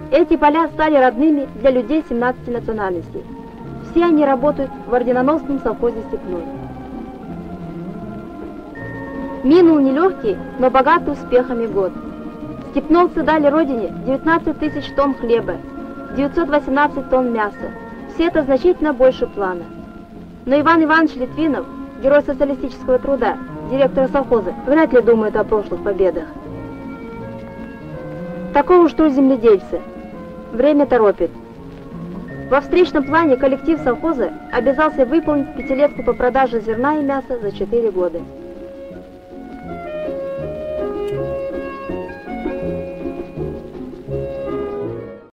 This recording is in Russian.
Эти поля стали родными для людей 17 национальностей. Все они работают в орденоносном совхозе «Степной». Минул нелегкий, но богатый успехами год. Степновцы дали родине 19 тысяч тонн хлеба, 918 тонн мяса. Все это значительно больше плана. Но Иван Иванович Литвинов, герой социалистического труда, директора совхоза, вряд ли думает о прошлых победах. Такого уж трud земледельцы. Время торопит. Во встречном плане коллектив совхоза обязался выполнить пятилетку по продаже зерна и мяса за 4 года.